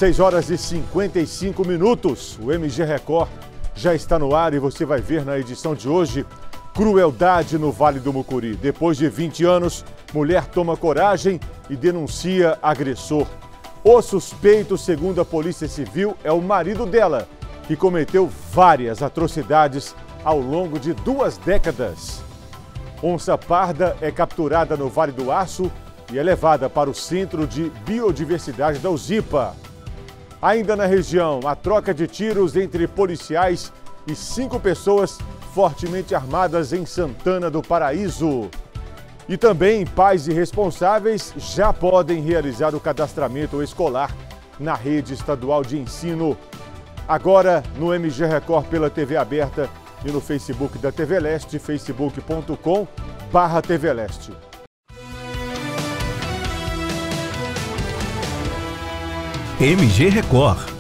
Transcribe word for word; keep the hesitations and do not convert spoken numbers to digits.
seis horas e cinquenta e cinco minutos. O M G Record já está no ar e você vai ver na edição de hoje crueldade no Vale do Mucuri. Depois de vinte anos, mulher toma coragem e denuncia agressor. O suspeito, segundo a Polícia Civil, é o marido dela, que cometeu várias atrocidades ao longo de duas décadas. Onça parda é capturada no Vale do Aço e é levada para o Centro de Biodiversidade da UZIPA. Ainda na região, a troca de tiros entre policiais e cinco pessoas fortemente armadas em Santana do Paraíso. E também pais e responsáveis já podem realizar o cadastramento escolar na rede estadual de ensino. Agora no M G Record pela T V aberta e no Facebook da T V Leste, facebook ponto com barra T V Leste. M G Record.